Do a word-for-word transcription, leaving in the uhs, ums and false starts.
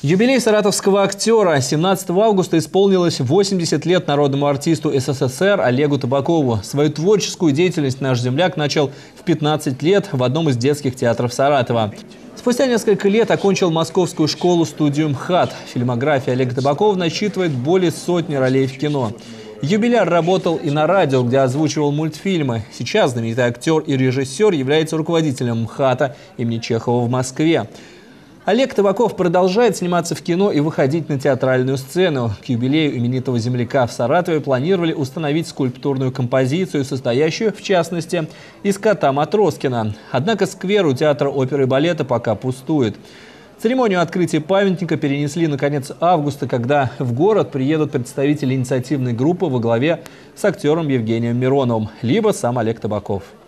Юбилей саратовского актера. семнадцатого августа исполнилось восемьдесят лет народному артисту СССР Олегу Табакову. Свою творческую деятельность наш земляк начал в пятнадцать лет в одном из детских театров Саратова. Спустя несколько лет окончил московскую школу-студию МХАТ. Фильмография Олега Табакова насчитывает более сотни ролей в кино. Юбиляр работал и на радио, где озвучивал мультфильмы. Сейчас знаменитый актер и режиссер является руководителем МХАТа имени Чехова в Москве. Олег Табаков продолжает сниматься в кино и выходить на театральную сцену. К юбилею именитого земляка в Саратове планировали установить скульптурную композицию, состоящую, в частности, из кота Матроскина. Однако сквер у театра оперы и балета пока пустует. Церемонию открытия памятника перенесли на конец августа, когда в город приедут представители инициативной группы во главе с актером Евгением Мироновым, либо сам Олег Табаков.